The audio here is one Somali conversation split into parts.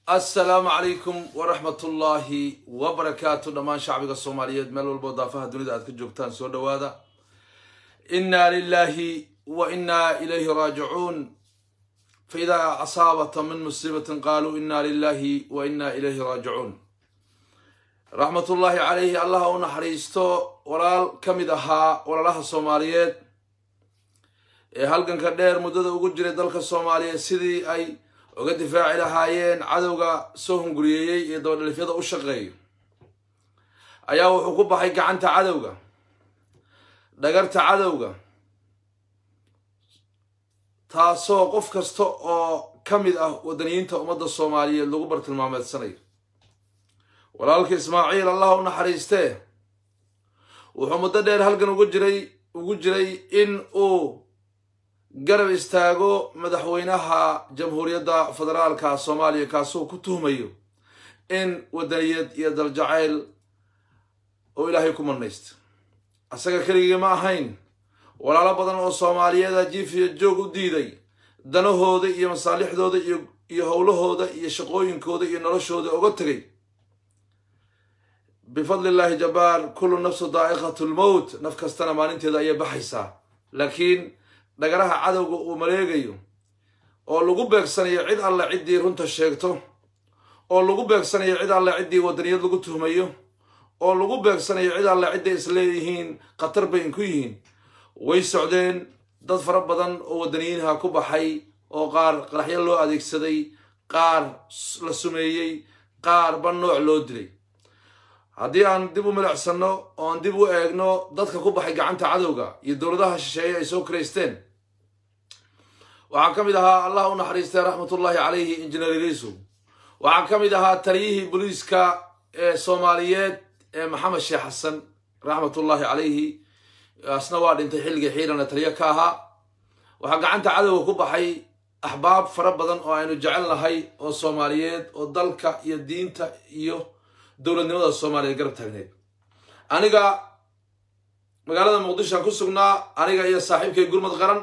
السلام عليكم ورحمة الله وبركاته دمان شعبك الصوماليات مال والبضافة الدنيا أذكر جوكتان سود وهذا إنا لله وإنا إليه راجعون فإذا أصابت من مصيبة قالوا إنا لله وإنا إليه راجعون رحمة الله عليه الله ونحريستو ولا كمدها ولا لها الصوماليات هل كان كدير مدد وجود دلك الصومالية سيدي أي وقد دفاع لهايين عدوغا سوهم قريي يدور اللي فيها وشغي أياو حقوبة حيك عنت عدوغا دقرت عدوغا تاسو قف كستو كمد ودنينتا ومدى الصومالية اللي غبرت المعمل السنة ولالك إسماعيل الله ونحريسته وحمد دير هلقن وجري إن قرب استاغو مدحوينها جمهورية فدرالكا صوماليا كاسو كتوميو إن ودنيد يد الجعيل وإلهيكم النيست أساقا كريقي ما هين ولا لبضان او صوماليا جيف يجوغو ديدي دانوهو دي iyo masaalixdooda iyo howlahooda iyo shaqooyinkooda iyo noloshooda uga tagay بفضل الله جبار كل نفس ضائقة الموت نفكستنا maalinteeda ay baxaysaa laakiin dhagaraha cadawga uu maleegayo oo lagu beegsanayo cid alla cidii runta sheegto oo lagu beegsanayo cid alla cidii wadaniyad lagu tuhmayo oo lagu beegsanayo cid alla cidii isleeyihiin qatar bay ku yihiin way socdeen dad fara badan oo wadaniyiinha ku baxay oo qaar qaraxyo loo adeegsaday qaar la sumeeyay qaar ban nooc loo dilay haddii aan dib u milicsano oo aan dib u eegno dadka ku baxay gacanta cadawga iyo dowladaha shisheeye ay soo kireysteen waxaa ka mid ahaa allah u naxariistay raxmatullaahi calayhi injineer iliisu waxaa ka mid ahaa taliyihii booliiska ee soomaaliyeed ee maxamed sheekh xasan raxmatullaahi calayhi asna waa dhintay xilligii xiirana taliya ka ahaa waxaa gacanta cadawga ku baxay axbaab fara badan oo aynu jecel nahay oo soomaaliyeed oo dalka iyo diinta iyo dowladnimada Soomaaliya garab taagneed aniga magaalada Muqdisho ku sugnaa aniga iyo saaxiibkay gurmad qaran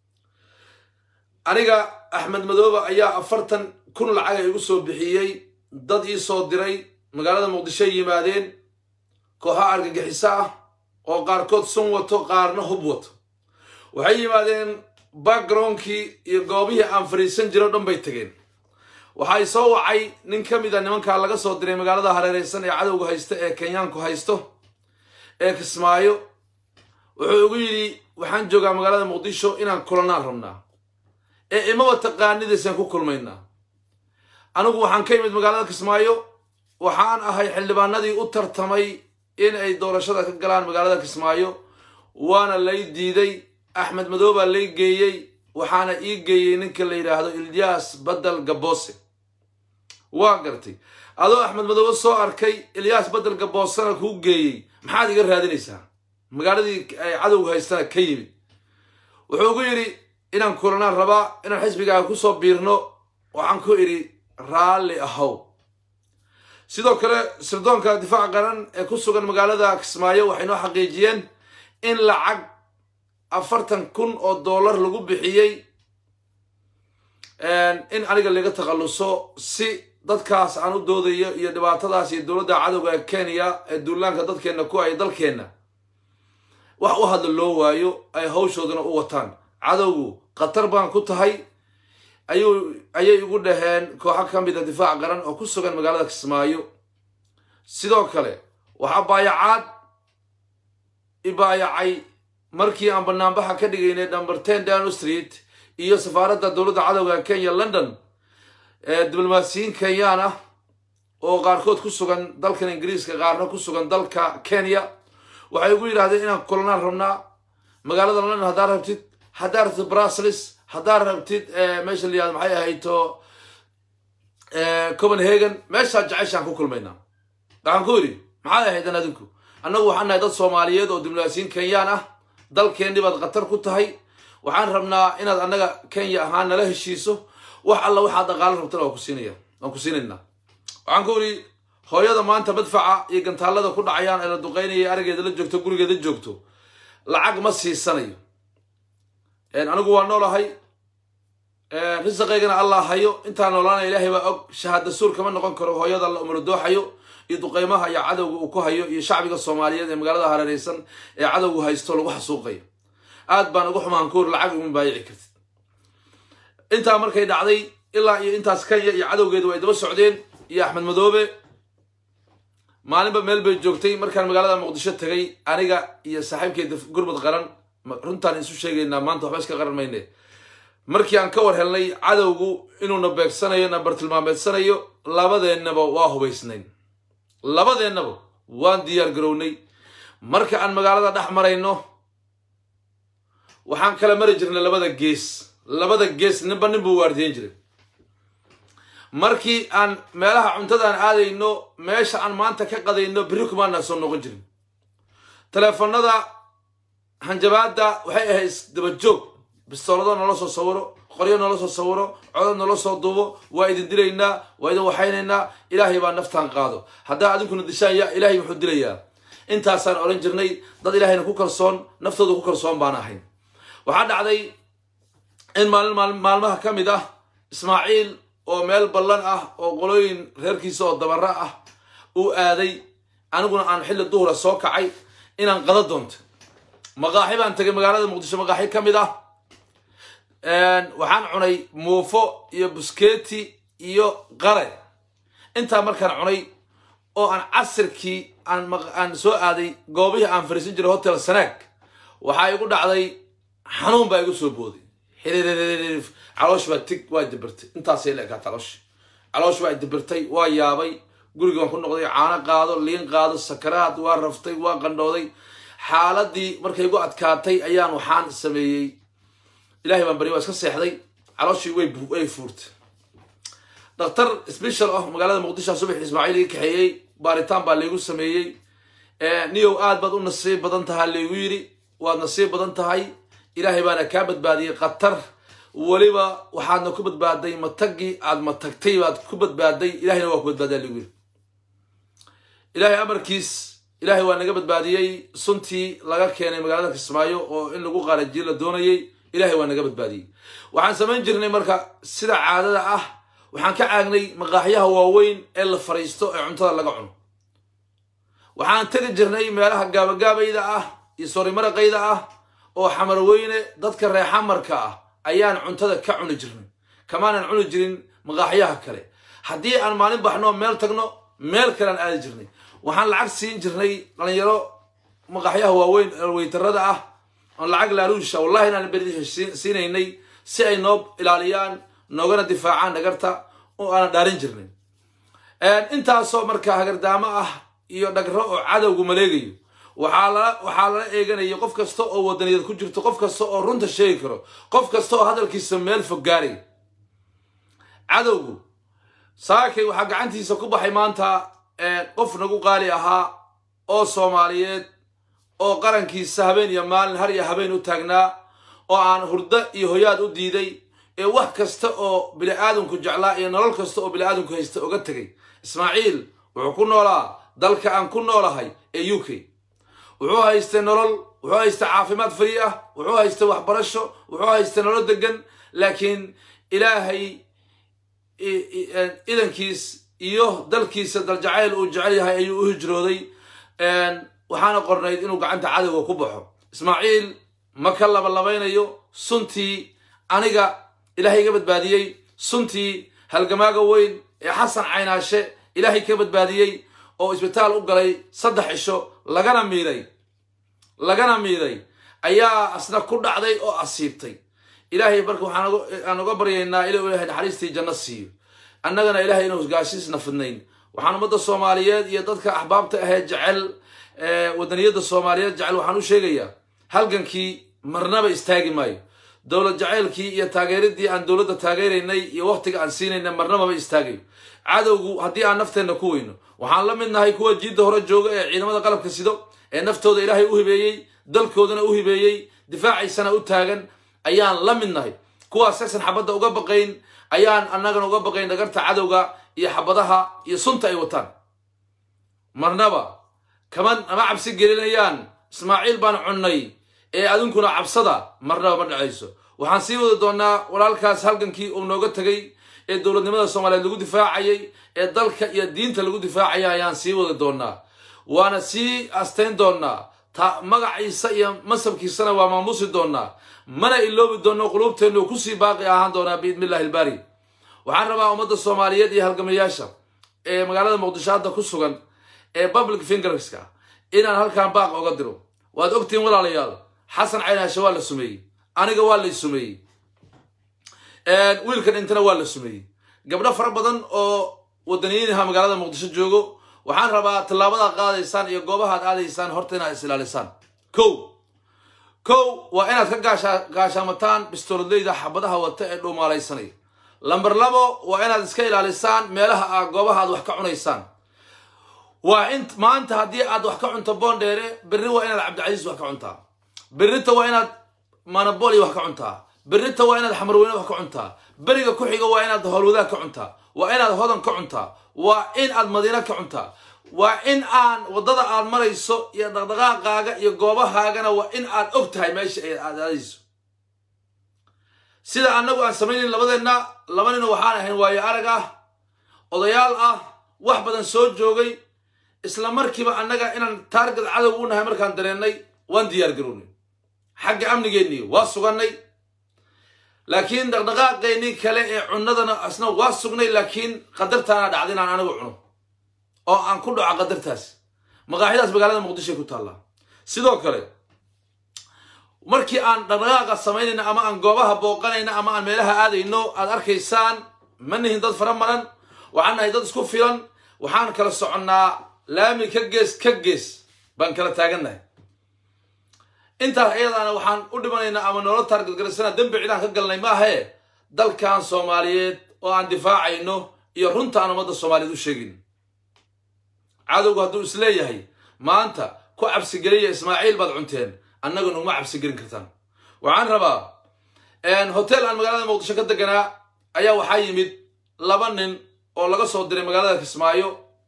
aniga Axmed Madoobe ayaa 40,000 lacag ay ugu soo bixiyay dad ii soo diray magaalada Muqdisho yimaadeen kooxo argagixisa ah oo qaarkood sun wato qaarna hub wato waxay yimaadeen backgroundkii iyo goobihii aan fariisan jiro dhan bay tageen waxay soo wacay nin ka mid ah nimanka laga soo diray magaalada hareereysan ee cadawga haysta ee Kenyaanku haysto ee Kismaayo wuxuu ugu yiri waxaan joogaa magaalada Muqdisho inaan kulanaan rabnaa ee imaba taqaanidiisan ku kulmaynaa anigu waxaan ka imid magaalada Kismaayo waxaan ahay xildhibaanadii u tartamay in ay doorashada ka galaan magaalada Kismaayo waana lay diiday Axmed Madoobe lay geeyay waxaana ii geeyay ninka la yiraahdo Ilyas Badal Gaboose waa gartay adoo Axmed Madoobe soo arkay Ilyas Badal Gaboosana ku geeyay maxaad iga raadinaysaa magaaladii ay cadawga haystana ka yimid wuxuu ugu yiri inaan kulanaan rabaa inaan xisbiga ku soo biirno waxaan ku iri raali ahow sidoo kale sirdoonka difaac qaran ee ku sugan magaalada Kismaayo waxay noo xaqiijiyeen in lacag $40,000 lagu bixiyay in aniga laga taqaluso si dadkaas aan u doodayo iyo dhibaatadaas iyo dowladda cadawga ee Kenya ee duulaanka dadkeena ku ay dalkeena wax u hadlo loo waayo ay hawshoodana u wataan cadawgu qatar baan ku tahay ayay ugu dhaheen kooxo ka mid ah difaac qaran oo ku sugan magaalada Kismaayo sidoo kale waxa baayacay markii aan banaanbaxa ka dhigaynay number 10 Downing Street iyo safaaradda dowladda cadawga Kenya London diblomaasiyiin Kenyaan ah oo qaarkood ku sugan dalka Ingiriiska qaarna ku sugan dalka Kenya waxay ugu yiraahdeen inaan kulanaan rabnaa magaalada London haddaad rabtid Brussels haddaad rabtid meesha la yiraahdo maxay ahayto Copenhagen meesha jacayl ku kulmaynaa waxaan ku yiri maxay ahaydeen adinku annagu waxaan nahay dad Soomaaliyeed oo diblomaasiyiin Kenyaan ah dalkeenni baad qatar ku tahay waxaan rabnaa inaad annaga Kenya ahaan nala heshiiso wax alla waxa dhaqaale rabtana waan ku siinaynaa waxaan ku yiri hooyada maanta madfaca iyo gantaalada ku dhacayaan ee la duqeynayay arigeeda la joogto gurigeeda joogto lacag ma siisanayo anigu waan noolahay رزقنا الله هيو انت نولانا إلهي بأوك شهادة سور كمان نقول كره هيا الله أمر الدو حيو يدقيمها يا عدو وكهيو يا شعبك الصوماليين يا مقالة هرريسن يا عدو هيستولوا وحسوقي aad baan ugu xumaan koor lacag uun baayici kartid inta markay dhacday ilaa iyo intaas kan iyo cadowgeedu way daba socdeen iyo Axmed Madoobe maalinba meel bay joogtay markaan magaalada Muqdisho tagay aniga iyo saaxiibkeeda gurmad qaran runtaan isu sheegaynaa maanta waxba iska qaran maynee markii aan ka war helnay cadowgu inuu na beegsanayo na bartilmaameedsanayo labadeennaba waa hubaysnayn labadeennaba waan diyaar garownay marka aan magaalada dhex marayno waxaan kala mari jirnay labada gees ninba nin buu waardiyen jiray markii aan meelaha cuntadaan aadayno meesha aan maanta ka qadayno biri kumaana soo noqon jirin teleefanada hanjabaada waxay ahayd daba joog bistoolada nala soo sawiro qoryo nala soo sawiro codad nala soo duubo waa idin dilaynaa waa idin waxaynaynaa ilaahay baa naftaan qaado haddaa adinkuna dishaan yaa ilaahay wuxuu dilayaa intaasaan oran jirnay dad ilaahayna ku kalsoon naftooda ku kalsoon baan ahayn waxaa dhacday in maalmaha ka mid ah Ismaaciil oo meel ballan ah oo qolooyin reerkiisa oo dabara ah uu aaday aniguna aan xilli duhur soo kacay inaan qada doonto maqaaxi baan tagay magaalada Muqdisho maqaaxi ka mid ah waxaan cunay muufo iyo buskeeti iyo qare inta markaan cunay oo aan casirkii aan soo aaday goobihii aan fariisin jiray hotel Sanaag waxa igu dhacday xanuun baa igu soo booday xiriirif caloosh baa tig waa dibirtay intaas ay leeyahay caloosh waa dibirtay waa yaabay guriga waan ku noqday caana qaado liin qaado sakaraad waa raftay waa qandhooday xaaladii markay igu adkaatay ayaan waxaan sameeyay ilaahay baan bari waa iska seexday calooshii way fuurtay dhakhtar special ah magaalada Muqdisho subax Ismaaciil ii kaxeeyay baaritaan baa leegu sameeyay niyow aad baad u nasiib badan tahay leegu yiri waad nasiib badan tahay ilaahay baana ka badbaadiyay qatar waliba waxaadna ku badbaaday matagi aad matagtay baad ku badbaaday ilaahayna waa ku badbaaday leegu yiri ilaahay amarkiis ilaahay waa naga badbaadiyay suntii laga keenay magaalada Kismaayo oo in lagu qaarajiyo la doonayay ilaahay waa naga badbaadiyay waxaan sameyn jirnay marka sida caadada ah waxaan ka caagnay maqaaxiyaha waaweyn ee la fariisto ee cuntada laga cuno waxaan tagi jirnay meelaha gaabagaabayda ah iyo soorimaraaqayda ah oo xamar weyne dadka reexa marka ah ayaan cuntada ka cuni jirnay kamaanan cuni jirin maqaaxiyaha kale haddii aan maalin baxno meel tagno meel kale aan aadi jirnay waxaan lacag siin jirnay dhalinyaro maqaaxiyaha waaweyn ee weytarada ah oo lacag laaluusha wallahi inaan beriisha siinaynay si ay noo ilaaliyaan noogana difaacaan dhagarta oo aan dhaarin jirnay intaasoo marka hagardaamo ah iyo dhagro oo cadowgu maleegayo waxaa la eeganaya qof kasta oo wadaniyad ku jirto qof kasta oo runta sheegi karo qof kasta oo hadalkiisa meel fog gaaray cadowgu saakay waxa gacantiisa ku baxay maanta qof nagu qaali ahaa oo Soomaaliyeed oo qarankiisa habeen iyo maalin har iyo habeen u taagnaa oo aan hurdo iyo hoyaad u diiday ee wax kasta oo bini'aadamku jeclaa iyo nolol kasta oo bini'aadamku haysta uga tagay Ismaaciil wuxuu ku noolaa dalka aan ku noolahay ee UK wuxuu haystay nolol wuxuu haystay caafimaad fari ah wuxuu haystay waxbarasho wuxuu haystay nolol degan laakiin ilaahay idankiis iyo dalkiisa daljacayl uu jecel yahay ayuu u hijrooday waxaana qornayd inuu gacanta cadowga ku baxo Ismaaciil ma ka labaynayo suntii aniga ilaahay iga badbaadiyay suntii halgamaaga weyn ee Xasan Caynaashe ilaahay ka badbaadiyay oo isbitaal u galay 3 cisho lagana miiday ayaa asna ku dhacday oo asiibtay ilaahay barka waxaan uga baryaynaa ilaahay naxariistii janno siiyo annagana ilaahay inuu gaashiisna fidnayn waxaan umada Soomaaliyeed iyo dadka ahbaabta ah ee jecel wadaniyada Soomaaliyeed jecel waxaan u sheegayaa halgankii marnaba istaagi maayo dawlad jaceelkii iyo taageeridii aan dawladda taageeraynay iyo waqtiga aan siinayna marnaba istaagay cadowgu haddii aan nafteena ku weyno waxaan la midnahay kuwa jiidda hore jooga ee ciidamada qalabka sido ee naftooda ilaahay u hibeeyay dalkoodana u hibeeyay difaaciisana u taagan ayaan la midnahay kuwaas saxsan xabadda uga baqayn ayaan annagana uga baqayn dhagarta cadowga iyo xabadaha iyo sunta ay wataan marnaba kaman ama cabsi gelinayaan Ismaaciil baan cunnay ee adinkuna cabsada marnaba ma dhacayso waxaan sii wada doonaa walaalkaas halgankii uu nooga tagay ee dowladnimada Soomaaliyeed lagu difaacayay ee dalka iyo diinta lagu difaacayay ayaan sii wada doonaa waana sii asteyn doonaa ta magaciisa iyo masabkiisana waa maamuusi doonaa mana iloobi doono qulubteenu ku sii baaqi ahaan doonaa biidmillaahi albaari waxaan rabaa ummadda Soomaaliyeed iyo halgamayaasha ee magaalada Muqdisho hadda ku sugan ee public fingerska inaan halkaan baaq uga diro waad ogtiin walaalayaal xasan caynaashe waa la sumeeyey aniga waa la sumeeyey wiilkan intana waa la sumeeyey gabdho fara badan oo wadaniyiinaha magaalada Muqdisho joogo waxaan rabaa tallaabada qaadaysaan iyo goobaha aad aadaysaan horta inaad ilaalisaan kow waa inaad ka gaashaamataan bistooladeyda xabadaha wata ee dhuumaalaysanay lambar 2 waa inaad iska ilaalisaan meelaha goobaha aad wax ka cunaysaan waa in maanta haddii aad wax ka cunto boondheere berri waa inaad cabdicasiis wax ka cuntaa berrita waa inaad manaboli wax ka cuntaa berrita waa inaad xamarweyne wax ka cuntaa beriga ku xiga waa inaad howlwadaag ka cuntaa waa inaad hodan ka cuntaa waa in aad madiina ka cuntaa waa in aan wadada aad marayso iyo dhaqdhaqaaqaaga iyo goobahaagana waa in aad og tahay meesha aad aadayso sida anagu aan sameeyay labadeena laba nin waxaan ahayn waayo arag ah odayaal ah wax badan soo joogay isla markiiba anaga inaan target cadow u nahay markaan dareenay waan diyaar garoonay xagga amnigeennii waa suganay laakiin dhaqdhaqaaqeennii kale ee cunadana asna waa sugnay laakiin qadartaana dhacday inaan anigu cuno oo aan ku dhaco qadartaas maqaaxidaas magaalada Muqdisho ku taala sidoo kale markii aan dhaqdhaqaaqa sameynayna ama aan goobaha booqanayna ama aan meelaha aadayno aad arkaysaan manihin dad fara maran waxaan nahay dad isku filan waxaan kala soconnaa laami ka gees baan kala taagannahay inta ayadana waxaan u dhimanaynaa ama nolol target garsana dambi cidaan ka galnay ma ahe dalkan Soomaaliyeed oo aan difaacayno iyo runta aan ummadda Soomaaliyeed u sheegin cadowgu hadduu isleeyahay maanta ku cabsi geliya Ismaaciil baad cunteen annaguna uma cabsi gelin kartaan waxaan rabaa hotel aan magaalada Muqdisho ka deganaa ayaa waxaa yimid 2 nin oo laga soo diray magaalada Kismaayo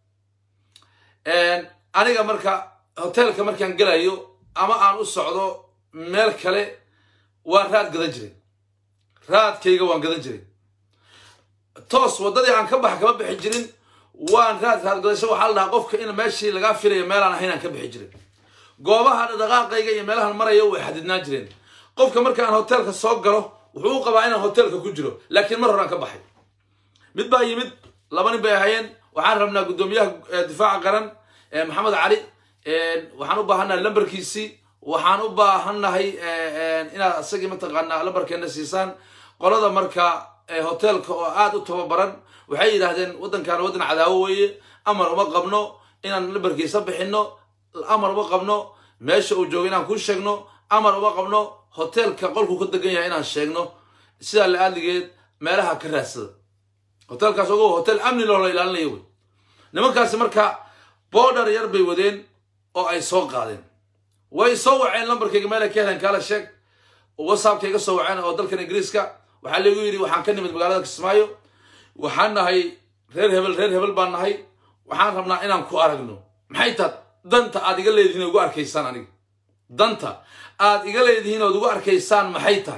aniga marka hotelka markaan galayo ama aan u socdo meel kale waan raad gadan jiray raadkayga waan gadan jiray toos wadadii aan ka bax kama bixi jirin waan raad gadasho waxa la dhahaa qofka in meeshii laga filayo meel aan ahayn aan ka bixi jirin goobaha dhaqaaqayga iyo meelahan marayo way xadidnaan jireen qofka markaan hotelka soo galo wuxuu qabaa inaan hotelka ku jiro laakiin mar hore aan ka baxay mid baa yimid 2 nin bay ahaayeen waxaan rabnaa gudoomiyaha difaaca qaran maxamed cali waxaan u baahanahay lambarkiisii waxaan u baahanahay inaad asagii mataqaanaa lambarkeena siisaan qolada marka hotelka oo aad u tababaran waxay yiraahdeen wadankan wadan cadaawo weeye amar uma qabno inaan lambarkiisa bixino amar uma qabno meesha uu joogo inaan ku sheegno amar uma qabno hotelka qolku ku degan yahay inaan sheegno sida la aadligeed meelaha ka raadsada hotelkaas oo hotel amni loo ilaalinayo way nimankaas marka border yar bay wadeen oo ay soo qaadeen way soo waceen lambarkayga meel ka helan kala sheeg WhatsApp-kayga soo waceen oo dalkan Ingiriiska waxa lagu yiri waxaan ka nimid magaalada Kismaayo waxaan nahay reer hebel baan nahay waxaan rabnaa inaan ku aragno maxay tahay danta aad iga leedihiin ugu arkaysaan aniga danta aad iga leedihiin oo ugu arkaysaan maxay tahay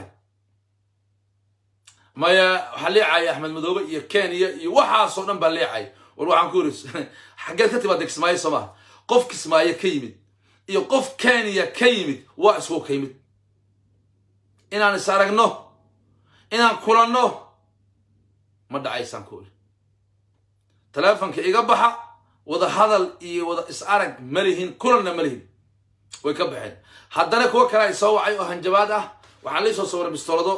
maya waxa leecay Axmed Madoobe iyo Kenya iyo waxa soo dhan baa leecay war waxaan ku riis xageed ka timaad Kismaayo Soomaa qof Kismaayo ka yimid iyo qof Kenya ka yimid waa isku ka yimid inaan is aragno inaan kulanno ma dhacaysan ku telefonka iga baxa wada hadal iyo wada is arag malihin kulanna malihin way ka baxeen haddana kuwa kale ay soo wacay oo hanjabaad ah waxa la soo sawray bistoolado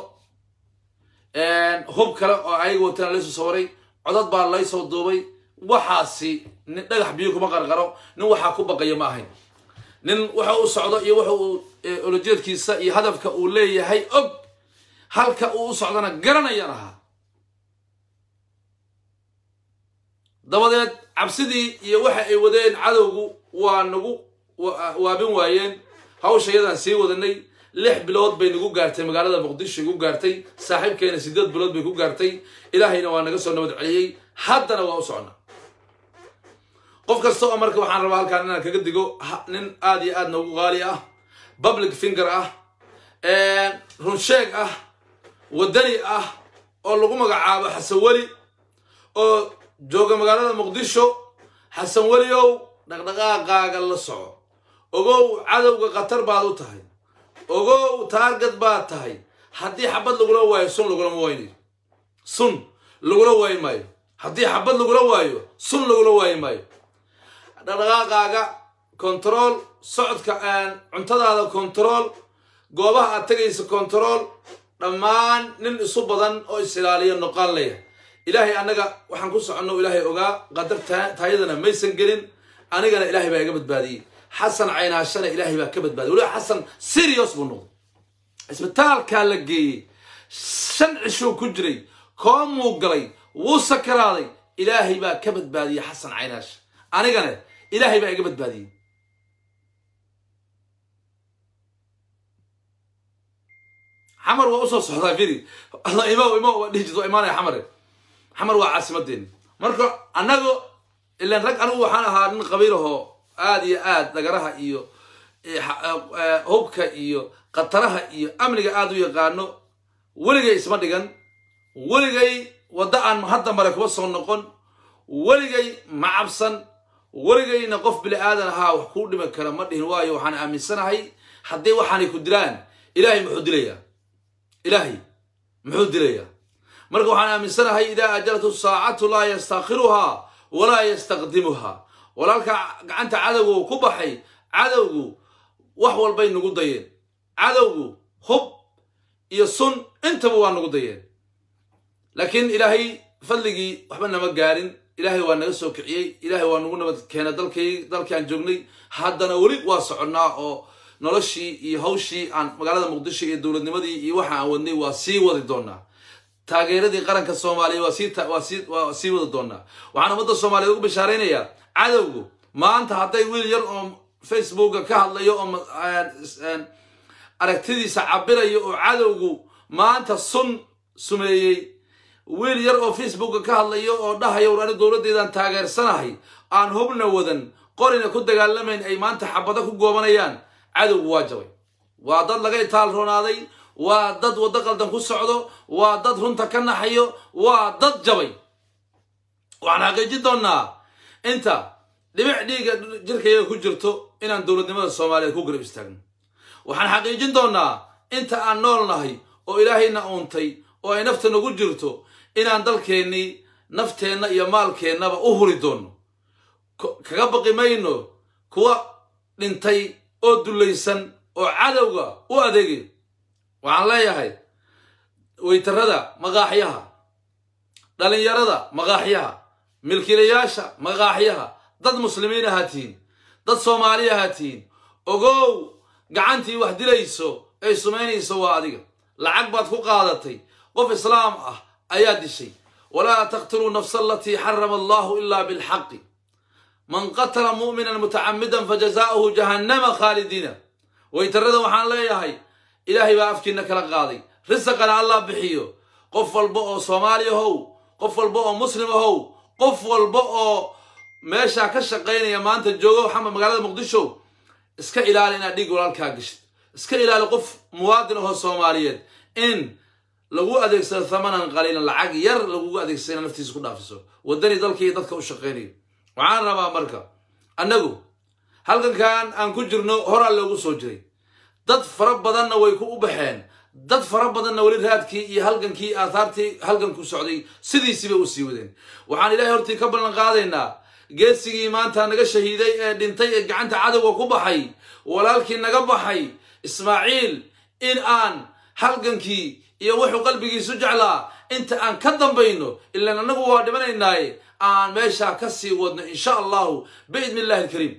hub kale oo ayagu wataan la soo sawray codad baa la soo duubay waxaasi nin dhagax biyo kuma qarqaro nin waxa ku baqaya ma ahayn nin waxa uu socdo iyo waxa uu olojeedkiisa iyo hadafka uu leeyahay og halka uu socdana garanayana dabadeed cabsidii iyo waxa ay wadeen cadowgu waa nagu waabin waayeen hawshayadan sii wadanay 6 bilood bay nagu gaartay magaalada Muqdisho ugu gaartay saaxiibkeena 8 bilood bay ku gaartay ilaahayna waa naga soo nabad celiyay haddana waa u socnaa qof kasta oo marka waxaan rabaa halkaan inaan kaga digo nin aad iyo aad noogu qaali ah public finger ah run sheeg ah wadani oo lagu magacaabo Xasan Wali oo jooga magaalada Muqdisho Xasan Wali oo dhaqdhaqaaqaaga la soco ogow cadawga qatar baad u tahay ogow target baad tahay haddii xabad lagula waayo sun lagula waynayo sun lagula waaymayo haddii xabad lagula waayo sun lagula waaymayo dhaqdhaqaaqaaga control socodka cuntadaada control goobaha aad tagayso control dhammaan nin isu badan oo isilaaliyo noqon leh ilaahay anaga waxaan ku soconno ilaahay ogaa qadar taayadana maysan gelin anigana ilaahay baa iga badbaadiyay xasan caynaashana ilaahay baa ka badbaadiyay walaal xasan serious buu noqday isbitaalka la geeyay 5 cisho ku jiray koomuu galay wuu sakaraaday ilaahay baa ka badbaadiyay xasan caynaash anigana ilaahay baa iga badbaadiyay حمر وأصل صحراء فيري الله إمام ديجتو إيمان يا حمر وعاصمتين مركو أنا إلا نرك أنا وحنا هارن قبيله آدي نجارها إيو هوبك إيو قطرها إيو أمريكا آدو يقانو ولجي اسمه ديجان ولجي وداء محطة مركب وصل نقون ولجي معبسن ولجي نقف بالآذان ها وحكود من كلامات هواي وحنا أمين سنة هاي حدي وحنا كدران إلهي محدلية إلهي محود ليا مركو حنا من سنة هي إذا أجلت الساعة لا يستأخرها ولا يستقدمها ولكن أنت عدو كبحي عدو وحول بين نقضيين عدو خب يصن أنت بوان نقضيين لكن إلهي فلقي وحبنا مقارن إلهي وانا نسوك إلهي وانا نقولنا كان دلكي عن جغني حدنا وليق واسعنا noloshii iyo hawshii aan magaalada Muqdisho iyo dawladnimadii iyo waxa aan wadnay waa sii wadi doonaa taageeradii qaranka Soomaaliya waa sii wadi doonaa waxaan ummadda Soomaaliyeed ugu bishaareynaya cadawgu maanta haday wiil yar oo Facebook ka hadlayo oo aragtidiisa cabirayo oo cadawgu maanta sumeeyay wiil yar oo Facebook ka hadlayo oo dhahayo aan dawladeedan taageersanahay aan hubna wadan qorina ku dagaalamayn ay maanta xabada ku goobanayaan عدو واجبي وضد لقي تال رونادي وضد ودقل دم كسعده وضد هنتا كنا حيو وضد جبي وأنا جدنا أنت لبع ديك جرك يكجرتو إن الدولة دماغ الصومالية كوجر بيستغن وحن حقيقي جدنا أنت عن نور نهي وإلهينا أنتي وإنفتنا كجرتو إن عندك كني نفتنا يمال كنا بأهري دون كجبق ماينو كوا لنتي oo dulaysan oo cadawga u adeegay waxaan leeyahay weytarada maqaaxiyaha dhalinyarada maqaaxiyaha milkiilayaasha maqaaxiyaha dad muslimiin ahaatiin dad Soomaali ahaatiin ogow gacantii wax dilayso ay sumeynayso waa adiga lacag baad ku qaadatay qof islaam ah ayaa dishay wala taqtulu nafsa allati harrama Allah illa bil haqq من قتل مؤمنا متعمدا فجزاؤه جهنم خالدين ويترد وحان لا يهي إلهي بأفكينك لقاضي رزقنا الله بحيو قف البؤو صومالي هو قف البؤو مسلم هو قف البؤو ماشا كشقين يا مانت الجوغو وحمد مقالة مقدشو اسكا إلالينا ديق والالكاقشت اسكا إلالي قف موادنه صوماليين إن لغو أديك سنة ثمنا قليلا لعاق ير لغو أديك سنة نفتي سكو دافسو وداني دالكي دادك وشقيني وعان ربا مركا أنغو هل كان أن كجرنو هرا لغو سوجري داد فرب بدن ويكو بحين داد فرب بدن وليد هادكي هل كي آثارتي هل كو سعودي سيدي سيبه وسيودين وعان إلهي هرتي كبرنا قادينا geesigii maanta naga shahiiday ee dhintay ee gacanta cadawga ku baxay walaalkii naga baxay Ismaaciil in aan halgankii iyo wuxuu qalbigiisu jeclaa inta aan ka dambayno illa anagu waa dhimanaynaa aan meesha ka sii wadno insha Allah biidnillaahi alkariim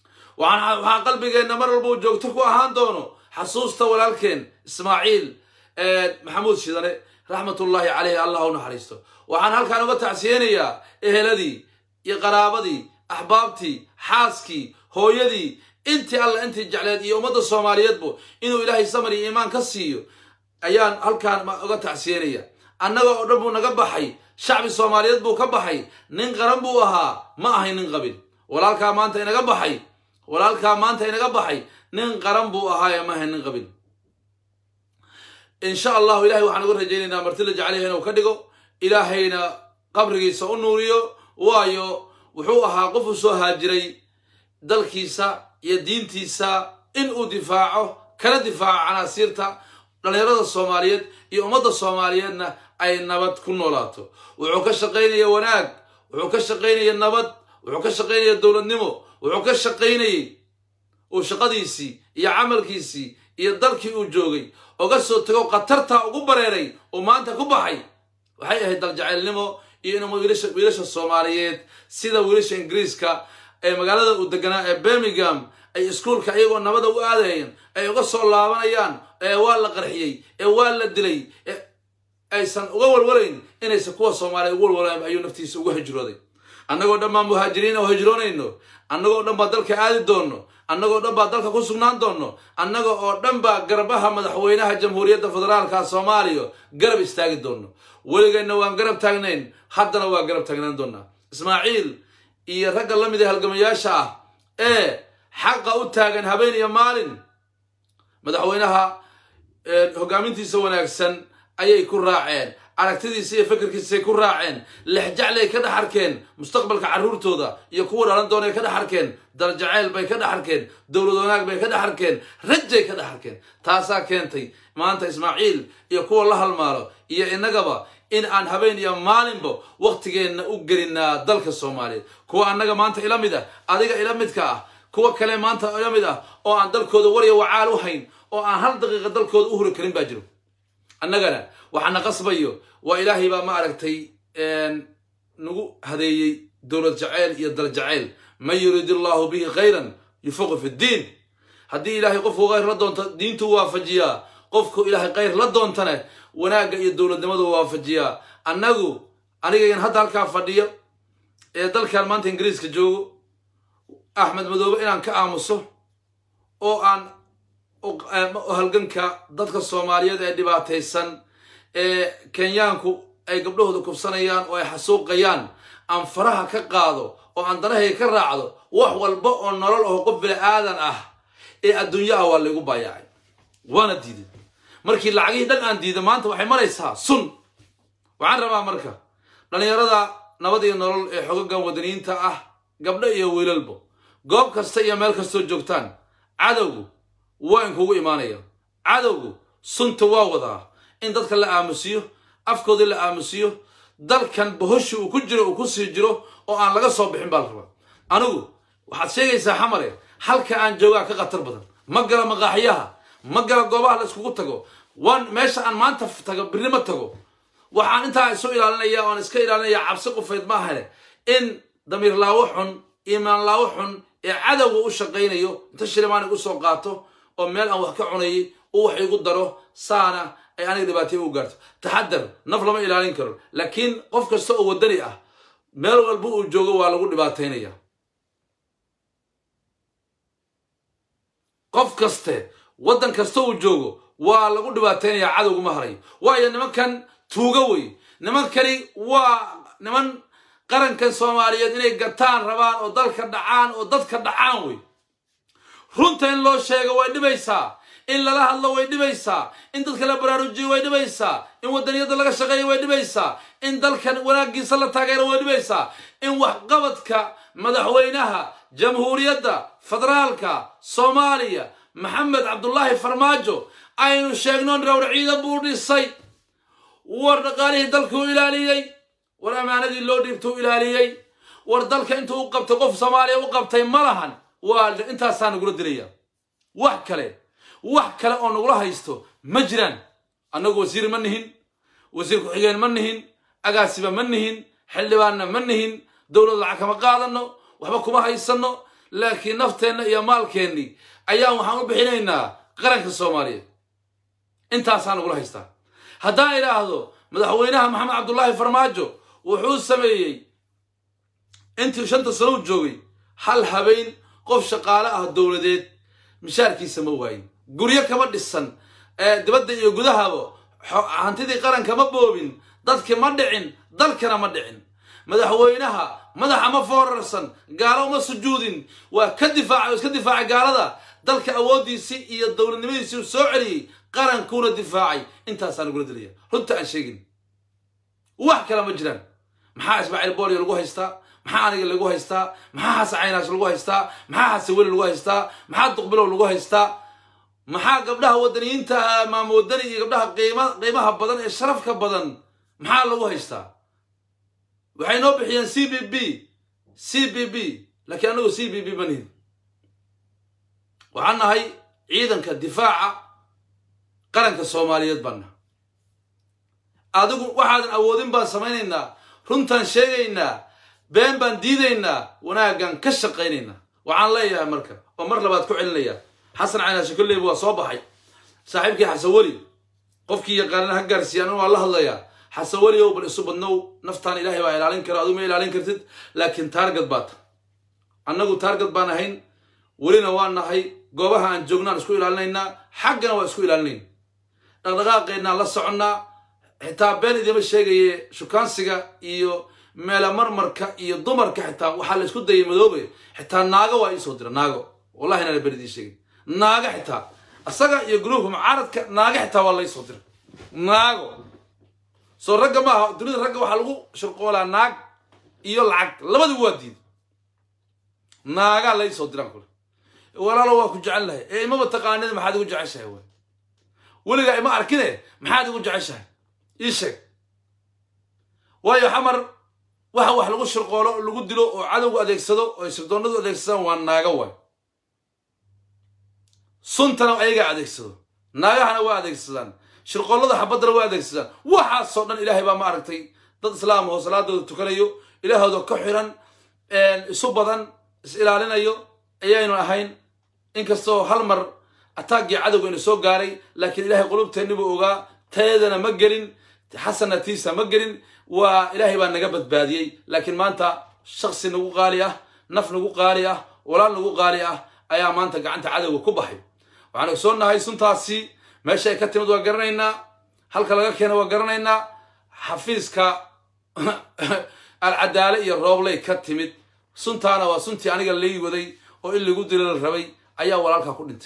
waxaan qalbigeena mar walba joogto ku ahaan doono xasuusta walaalkeen Ismaaciil maxamuud shidane raxmatullaahi calayhi Allah u naxariisto waxaan halkaan uga tacsiyeenayaa eheladii iyo qaraabadii ahbaabtii xaaskii hooyadii intii alla intii jecleed iyo ummadda Soomaaliyeedba inuu Ilaahay samir iyo iimaan ka siiyo ayaan halkaan uga tacsiyeenayaa annaga oo dhan buu naga baxay shacbi Soomaaliyeed buu ka baxay nin qaran buu ahaa ma ahay nin qabil walaalka maanta inaga baxay nin qaran buu ahaa ma ahay nin qabil إن شاء الله إلهي وحنا نقول رجينا مرتلج عليه هنا وكدقو إلهينا قبري سأنوريو وايو وحوها قفصو هاجري دالكيسا يدينتيسا إن دفاعه كلا دفاع عناصيرتا لنيرد الصوماليات يومد الصومالياتنا أي النبات كنولاتو وعكش قيني وناك وعكش قيني النبات وعكش قيني الدولة النمو وعكش قيني وشقديسي يا عمل كيسي يا دالكي وجوغي وقصو تقو قطرتا وقبريري وما أنت كبحي وحي هيدا الجعل نمو إنه ويلش الصوماليات سيدا ويلش إنجليزكا مقالة ودقنا برمنغهام أي سكول كأيوة نبض وآذين أي قصة الله بنيان ولا قرحيي ولا دلي أي سن أول ولين إن يسقوا الصومالي أول ولا أيو نفتيس وهجروا ذي أنا قدام مهاجرين وهجرون إنه أنا قدام بدل كعاد دونه أنا قدام بدل كوسنان دونه أنا قدام بقربها مدحوينها جمهورية الفدرال كالصوماليو قرب يستاجد دونه ولقى إنه قرب تاجنين حتى لو قرب تاجنين دونه إسماعيل يرجع الله مده الجمياشة حق أوتاجن هبين يا مالن مدحوينها هجامنتي سوينا أحسن أي يكون راعين على كتدي سي فكر كيس يكون راعين لحجع لي كده حركين مستقبل كعرور تودا يكون على دوني كده حركين درجة عيل بي كده حركين دولة دوناك بي كده حركين رجع كده حركين تاسا كنتي ما أنت إسماعيل يكون الله المارو يا النجبة إن أن هبين يا مالن بو وقت جينا أجرنا دلك الصومالي كوا النجا ما أنت إلى مده أديك إلى مدك كوا كلام ما أنت إلى مده أو عن دلك وري وعالو هين أو عن هل دقيقة دلك أهل كريم باجرو النجنا وحنا قصبيو وإلهي بقى ما عرفتي نقول هذه دولة جعيل يدل جعيل ما يريد الله به غيرا يفوق في الدين هدي إلهي قفه غير لدون دين توافجيا قفك إلهي غير لدون تنه وناقا يدولة دمدو وافجيا النقو أنا هذا الكافردية دل كلمات إنجليز كجو أحمد مدوب إن كأمسه أو أن هالجنكا ضد الصومالية ده دباتيسن كنيانكو أي قبله ذو كفصنيان ويحسوق قيان أن فرها كقاضو وأن دراه كرعضو وهو البؤ النرله قبل آذن الدنيا هو اللي قبا يعني وانا ديد مركي العقيد دن أن ديد ما أنت وحي مريسها سن وعن ربا مركا لأن يرضى نبضي النرل حقوقا ودنين تا قبل يويل البو قوب كستيا مال كستو جوكتان عدوغو وين هو إيمانيا عدوغو سنت واوضا إن دادك اللي آمسيو أفكود اللي آمسيو دال كان بهشو وكجرو وكسي جرو وأن لغا صوبحين بالربا أنو waxaad sheegaysaa xamare halka aan joogaa ka qatar badan ma gala maqaaxiyaha ma gala goobaha la iskugu tago waan meesha aan maanta tago birnimo tago waxaan intaa isu ilaalinayaa oo iska ilaalinayaa cabsi qofeed ma ahane in damiir laawo xun iimaan laawo xun ee cadawga u shaqeynayo inta shilimaan igu soo qaato oo meel aan wax ka cunayay oo wax igu daro saana ay aniga dhibaato u gaarto taxadar naf lama ilaalin karo laakiin qof kasta oo wadani ah meel walba uu joogo waa lagu dhibaateynayaa qof kaste wadan kasta uu joogo waa lagu dhibaateynayaa cadowga ma haray waayo nimankan tuuga way nimankani waa niman qarankan Soomaaliyeed inay gataan rabaan oo dalka dhacaan oo dadka dhacaan way runta in loo sheego way dhibaysaa in lala hadlo way dhibaysaa in dadka la baraarujiyo way dhibaysaa in wadaniyada laga shaqeeyo way dhibaysaa in dalkan wanaagiisa la taageero way dhibaysaa in wax qabadka madaxweynaha jamhuuriyadda federaalka Soomaaliya Maxamed Cabdullaahi Farmaajo aynu sheegnoon rawrciida buu dhisay war dhaqaalihii dalku ilaaliyay war amaanadii loo dhiibto ilaaliyay war dalka intuu u qabtay qof Soomaaliya u qabtay malahan waa intaasaan ugu diraya wax kale oo nagu haysto ma jiraan anagu wasiir ma nihin wasiir ku xigeen ma nihin agaasiba ma nihin xildhibaanna ma nihin dawlad lacag kama qaadano waxba kuma haysano laakiin nafteena iyo maalkeeni ayaa waxaan u bixinaynaa qaranka Soomaaliyeed intaasaan ugu haystaa haddaan iraahdo madaxweynaha Maxamed Cabdullaahi Farmaajo wuxuu sameeyay intii 5 sano joogay hal habeen qof shaqaale ah dawladeed mishaarkiisa ma waayin guriyo kama dhisan dibadda iyo gudahaba hantidii qaranka ma boobin dadka ma dhicin dalkana ma dhicin madaxweynaha madaxa ma foorarsan gaalo ma sujuudin waa ka difaac gaalada dalka awoodiisi iyo dawladnimadiisi soo celiyay قرن كون دفاعي انت سان قلت لي رنت ان شيغين wax kala ma jiraan maxaa Ismaaciil Booli lagu haystaa maxaa aniga lagu haystaa maxaa Xasaynaas lagu haystaa maxaa Xasawil lagu haystaa maxaa Duqbilow lagu haystaa maxaa gabdhaha wadaniinta maam wadani iyo gabdhaha qiimaha badan ee sharafka badan maxaa lagu haystaa waxay noo bixiyeen CBB laakiin anagu CBB baniin waxaan nahay ciidanka difaaca qaranka Soomaaliyeed bana adigu waxaadan awoodin baan sameeynaa runtan sheegaynaa been baan diidaynaa wanaagan ka shaqeynayna waxaan leeyahay marka oo mar labaad ku celinaya xasan caynaashe kulleey waa soo baxay saaxiibkii Xasawali qofkii yaqaan ha gaarsiiyaan waa la hadlayaa Xasawali oo bal isu badnow naftaan Ilaahay baa ilaalin kara adigu ma ilaalin kartid laakiin target baad annagu target baan ahayn walina waan nahay goobaha aan joognaan isku ilaalinaynaa xaqna waa isku ilaalinayn dhaqdhaqaaqeena la soconaa xitaa been idima sheegaye shukaansiga iyo meela marmarka iyo dumarka xitaa waxa la isku dayay madoobe xitaa naaga waa isoo dira naago wallahi inaan been idin sheegay naaga xitaa asaga iyo gruubka mucaaradka naaga xitaa waa la isoo dira naago soo ragga ma dunida ragga waxa lagu shirqoolaa naag iyo lacag labadu waa diid naaga la isoo diraan kul walaalo waa ku jecel lahay ee ima taqaanid maxaad ugu jeceshahay waliga ima arkine maxaad ugu jeceshahay إيشك وايو حمر wax lagu shirqoolo lagu dilo oo cadawga adeegsado oo sirdoonadu adeegsadaan waa naaga way suntana ayaga adeegsado naagahana waa adeegsadaan shirqoolada xabadana waa adeegsadaan waxa soo dhan Ilaahay baa ma aragtay dad islaam oo salaadooda tukanayo Ilaahooda ka xiran isu badan is ilaalinayo ayaynu ahayn inkastoo hal mar ataagii cadawga inuu soo gaaray laakiin Ilaahay qulubteena buu ogaa taydana ma gelin حسناتيسا مجرين وإلهي بان نجبت باديي لكن ما أنت شخص نقول غالية نف نقول غالية ولا نقول غالية أيام ما أنت قاعد عدو وكبحي وعنا وصلنا هاي سنتاسي ماشي كتير وقرنينا هل كلا كنا وقرنينا حفيز كا العدالة الرابلة كتيمت سنتانا وسنتي أنا قال لي ودي وإللي قد للربي أيا ولا كنت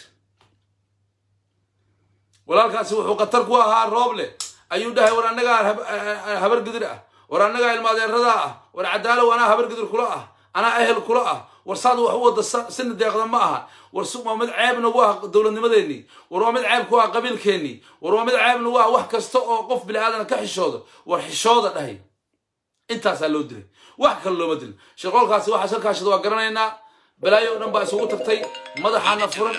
ولا كاسو وقترك وها الرابلة أيو ده ورا نجار هبر قدرة ورا نجار الماضي الرضاعة ورا عدالة وأنا هبر قدر كلاء أنا أهل كلاء ورصاد وحوض سن الدقيقة معها ورسوق ما مدعب نواه دولة المدني ورا مدعب كوا قبيل كني ورا مدعب نواه وحكة وقف بالعادة كحشودة وحشودة هاي أنت سالودري وحكة اللو مدل شغال كاس واحد شغال كاس دوا قرنينا بلا يوم نبى سوق تبتي مدحنا فرن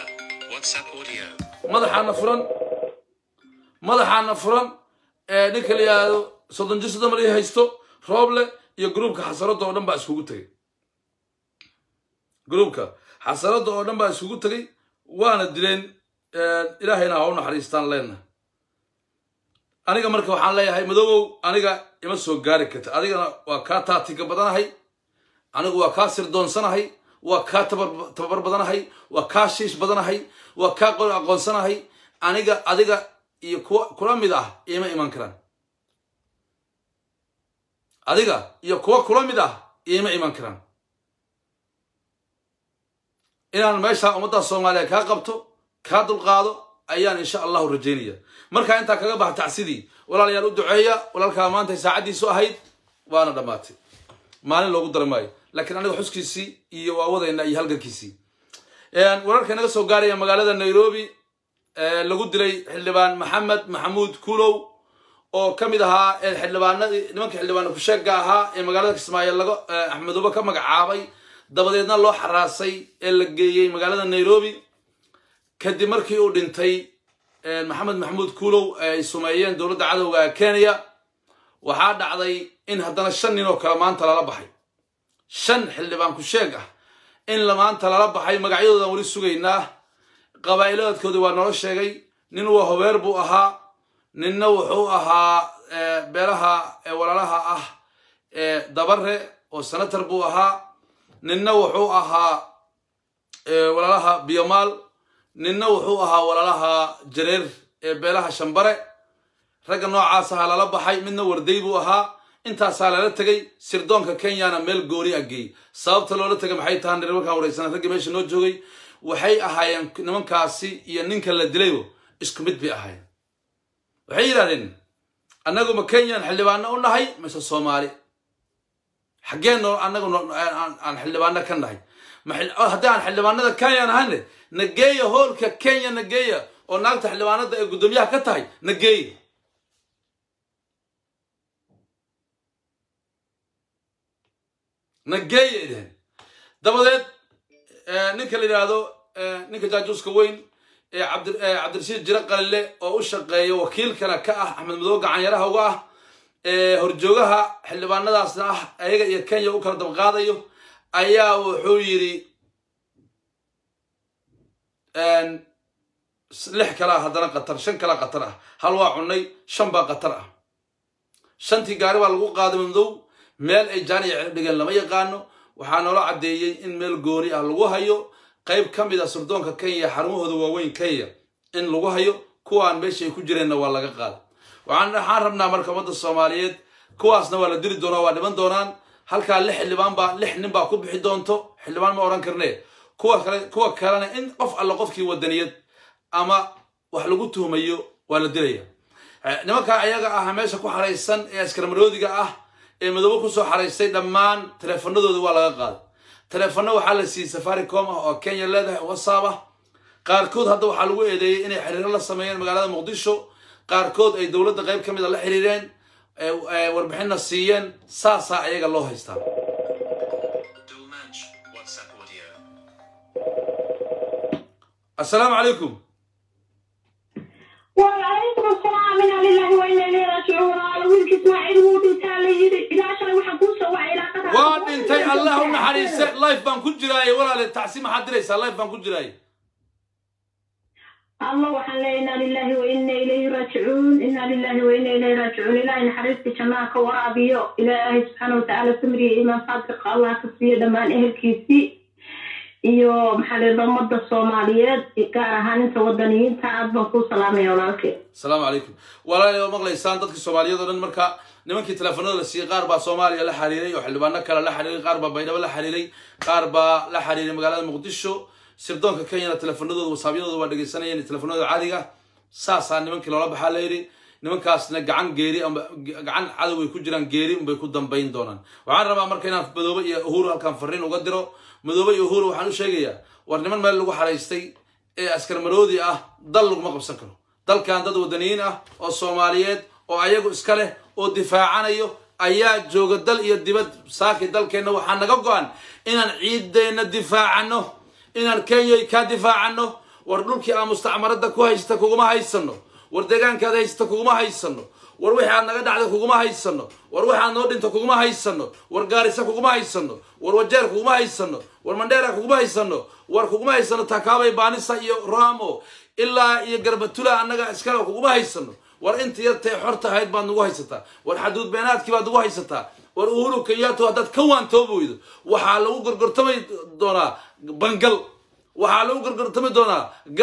مدحنا فرن نكل يا صدن جسد مريه هيستو روبله يا جروبك حصرت oo dhan ba iskugu tagay جروبك حصرت oo dhan ba iskugu tagay waana dileen ilaahayna ha u naxariistaan leena aniga marka waxaan leeyahay madoow aniga ima soo gaari karta adigana waa ka taatiga badanahay anigu waa ka sirdoonsanahay waa ka tabar badanahay waa ka shiish badanahay waa ka aqoonsanahay aniga adiga iyo kula mid ah ima iman karaan adiga iyo kula mid ah ima iman karaan inaan meesha ummadda Soomaaliya ka qabto ka dulqaado ayaan insha Allah rajeynaya marka inta kaga baxay tacsidii walaalayaal u duceeya walaalka maanta saacadiisu ahayd waana dhamaatay maalin loogu darmay laakiin aniga xuskiisi iyo waawadayna iyo halgankiisi wararka naga soo gaaraya magaalada Nairobi lagu dilay xildhibaan Maxamed Maxamuud Kulow oo kamid ahaa xildhibaanadii nimanka xildhibaan ku sheega ahaa ee magaalada Kismaayo laga Axmedoba ka magacaabay dabadeedna loo xaraasay ee la geeyay magaalada Nairobi kadib markii uu dhintay Maxamed Maxamuud Kulow ay sumeeyeen dawladda cadawga Kenya waxa dhacday in haddana 5 nin oo kala maanta lala baxay 5 xildhibaan ku sheeg ah in la maanta lala baxay magacyadooda wali sugaynaa qabaailadkooda waa noo sheegay nin waa hobeer buu ahaa ninna wuxuu ahaa beelaha walaalaha ah dabare oo senator buu ahaa ninna wuxuu ahaa walaalaha biyamaal ninna wuxuu ahaa walaalaha jareer beelaha shambare ragga noocaas ah lala baxay midna warday buu ahaa intaas lala tagay sirdoonka Kenyana meel goori agay sababta loola tagay maxay tahay markaan wareysan ragga meesha noo joogay waxay ahaayeen nimankaasi iyo ninka la dilayo اسكمت بأهين وحيرا أنكو مكينيا حلبانا ونهي مثل الصومالي حقينا أنكو عن حلبانا كنهي هذا عن حلبانا كينيا نهني نجية هول ككينيا نجية ونقطع حلبانا قدوميها كتاي نجية نجية إذن دبلت نيك اللي هذا نيك جاجوس كوين عبد الرشيد جرق اللي أو شقي وكيل كلا كأح أحمد مدوق عن يرها واه هرجوجها حلبان هذا صح أيه كان يوكل دبقاضيه أيه وحويري أن لح كلا هذا قطر شن كلا قطره هلوا عني شنبا قطره شنتي قاري والقو قادم من ذو ميل إيجاني يعرفون لما يقانو وحنا لا عدي إن ميل جوري الوه هيو قيب كم إذا سردون ككية حرمه ذو وين كية إن الوه هيو كوان بيشي كجرين ولا قال وعنا حاربنا مركبات الصوماليات كواسنا ولا دري دونا ولا من دونان هل كان لح اللي بان لح نبا كوب حدونتو حلبان ما أوران كرنيه كوا كلنا إن قف على قف كي ودنيت أما وحلقته ميو ولا دريه نمك أيها أهميش كوا حريصن إسكرم رودي مدوبو كسو حريستay dhamaan teleefanadooda waa laga qaaday teleefano waxa la siiyay Safaricom oo Kenya leedahay WhatsApp qaarkood hadda waxa lagu eedeeyay inay xiriir la sameeyeen magaalada Muqdisho qaarkood ay dawladda qayb kamid ah la xiriireen warbixinna siiyeen saasa ayaga loo haystaa السلام عليكم وعليكم السلام إنا لله وإنا إليه راجعون ويلك إسماعيل ودي تالي إلى عشرة وحكوسة وإلى قطع وانتي الله ونحريس لايف بان كجراي ولا للتعسيم حد ليس لايف بان كجراي الله وحنا إنا لله وإنا إليه راجعون إنا لله وإنا إليه راجعون إلى إن حريصك شماك ورابيو إلهي سبحانه وتعالى تمري إيمان صادق الله كفية دمان إهل كيسي iyo maxalada umada Soomaaliyeed gaar ahaan inta wadaniyiinta aad baan ku salaamay walaalkay السلام عليكم ولا مقليسان dadka Soomaaliyeed oo dhan marka nimankii teleefanada la siiyay qaar baa Soomaaliya la xiriiray oo xildhibaano kale la xiriiray qaar baa Baydhabo la xiriiray qaar baa la xiriiray magaalada Muqdisho sirdoonka Kenya teleefanadooda wasaabiyadooda waa dhageysanayeen teleefanada caadiga saasa nimankii loola baxaa la yiri nimankaasna gacan geeri ama gacan cadow ay ku jiraan geeri bay ku dambeyn doonaan waxaan rabaa marka inaan Madoobe iyo Uhuru halkan fariin uga diro Madoobe iyo Uhuru waxaan u sheegayaa war niman meel lagu xareystay ee askar maroodi ah dal lagu ma qabsan karo dalkan dad wadaniin ah oo Soomaaliyeed oo ayagu iska leh oo difaacanayo ayaa jooga dal iyo dibad saaki dalkeena waxaan naga go'an inaan ciideena difaacano inaan Kenya ka difaacano war dhulkii aan mustacmarada ku haysta kuguma haysano war deegaankaada haysta kuguma haysano war wixii aad naga dhacday kuguma haysano war waxa noo dhinta kuguma haysano war gaarisa kuguma haysano war wajeer kuguma haysano war mandheera kuguma haysano war kuguma haysano takaabay baanisa iyo Ramo ilaa iyo garbatula annaga iskala kuguma haysano war inta yartay xorta hayd baan ugu haysataa war xaduud beenaadkii baad ugu haysataa war Uhuru Kenyatta hadad ka waantoobaydo waxa lagu gorgortamay doonaa bangal waxa lagu gorgortamay doonaa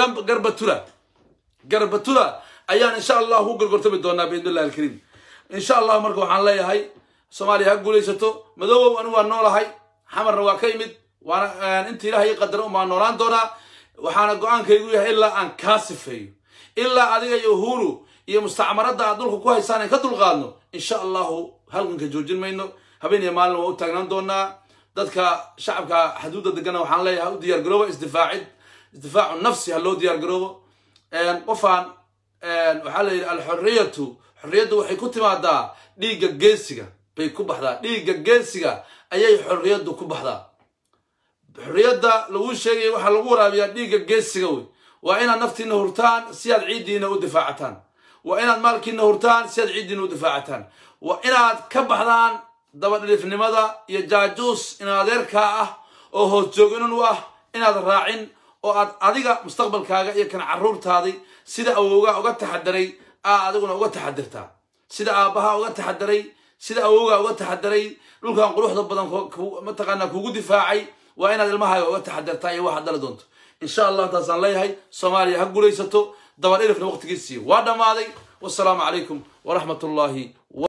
garbatula ayaan insha Allah u gorgortamay doonaa biidillah alkariim insha Allah marka waxaan leeyahay Soomaaliya ha guuleysato Madoobe anu waan noolahay xamarna waa ka yimid waana inta Ilaahay qadar uma noolaan doonaa waxaana go'aankaygu yahay ilaa aan kaasifeeyo ilaa adiga iyo Uhuru iyo mustacmarada dhulka ku haysaan ka dulqaadno insha Allah halkanka joojin mayno habeen iyo maalin waa u taagnaan doonaa dadka shacabka xuduudda degan waxaan leeyahay u diyaar garoobo isdifaacu nafsi loo diyaar garoobo qofaan waxa la yiraahdaa al-hurriyatu hurriyadu waxay ku timaadaa dhiiga geesiga bay ku baxdaa dhiiga geesiga ayay hurriyadu ku baxdaa hurriyada lagu sheegay waxa lagu waraabiyaa dhiiga geesiga way waa inaad naftiina hurtaan si aad ciidiina u difaacataan waa inaad maalkiina hurtaan si aad ciidiina u difaacataan waa inaad ka baxdaan dabadhifnimada iyo jaajuus in adeerka ah oo hoos joogin u ah inaad raacin oo aad adiga mustaqbalkaaga iyo kan caruurtaadii sida awowga uga taxadaray adiguna uga taxadartaa sida aabaha uga taxadaray sida awowga uga taxadaray dhulkan quruxda badan ma taqaana kugu difaacay waa inaad ilmahaaga uga taxadartaa iyo waxa dal doonto insha Allah taasaan leeyahay Soomaaliya ha guuleysato dabadhifna waqtigiisii waa dhamaaday wasalaamu calaykum wa rahmatullahi